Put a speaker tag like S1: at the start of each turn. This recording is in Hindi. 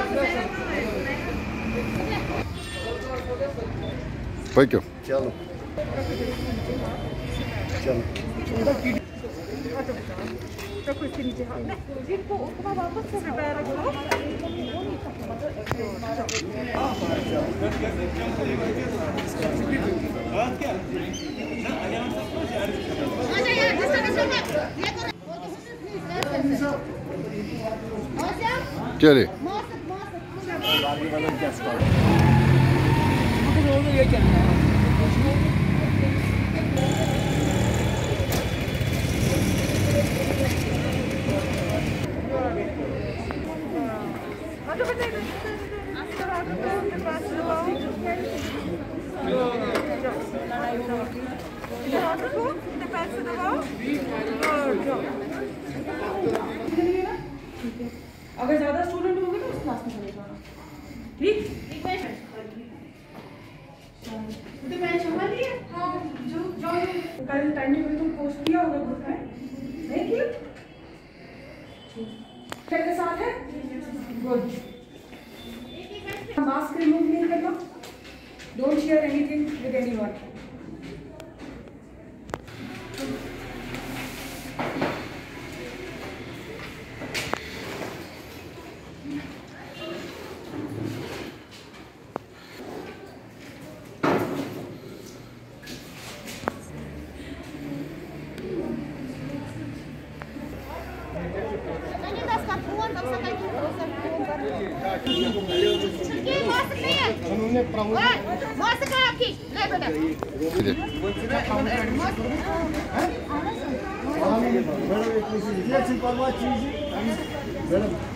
S1: पक्यो
S2: चलो चलो
S3: रखो इसके नीचे हाथ जिनको उतना वापस से पैर रखो
S1: चलिए
S3: अगर ज्यादा स्टूडेंट होंगे तो उस क्लास में चले जाना ठीक तो मैं संभाल लिया हाँ जो कल टाइम टेबल तुम पोस्ट किया होगा ग्रुप में नहीं किया के साथ है गुड मास्क रिमूव नहीं करना don't share anything with anyone
S2: madam